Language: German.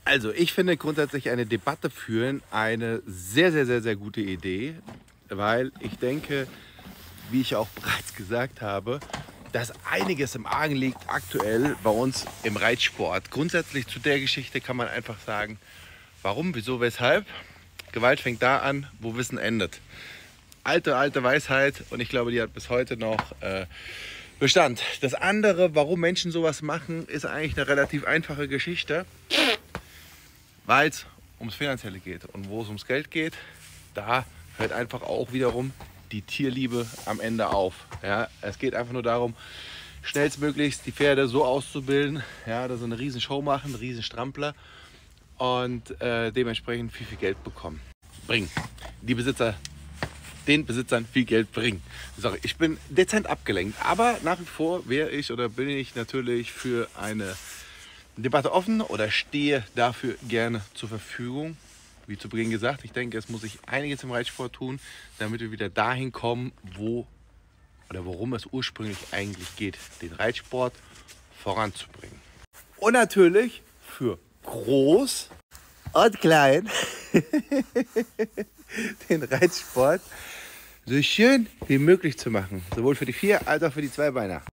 Also ich finde grundsätzlich eine Debatte führen eine sehr gute Idee, weil ich denke, wie ich auch bereits gesagt habe, dass einiges im Argen liegt aktuell bei uns im Reitsport. Grundsätzlich zu der Geschichte kann man einfach sagen, warum, wieso, weshalb. Gewalt fängt da an, wo Wissen endet. Alte Weisheit, und ich glaube, die hat bis heute noch Bestand. Das andere, warum Menschen sowas machen, ist eigentlich eine relativ einfache Geschichte, weil es ums Finanzielle geht. Und wo es ums Geld geht, da hört einfach auch wiederum die Tierliebe am Ende auf. Ja, es geht einfach nur darum, schnellstmöglichst die Pferde so auszubilden, ja, dass sie eine riesen Show machen, einen riesen Strampler und dementsprechend viel Geld bekommen. Bringen. Die Besitzer, den Besitzern viel Geld bringen. Sorry, ich bin dezent abgelenkt, aber nach wie vor bin ich natürlich für eine Debatte offen oder stehe dafür gerne zur Verfügung. Wie zu Beginn gesagt, ich denke, es muss sich einiges im Reitsport tun, damit wir wieder dahin kommen, worum es ursprünglich eigentlich geht, den Reitsport voranzubringen. Und natürlich für groß und klein den Reitsport so schön wie möglich zu machen, sowohl für die Vier- als auch für die Zweibeiner.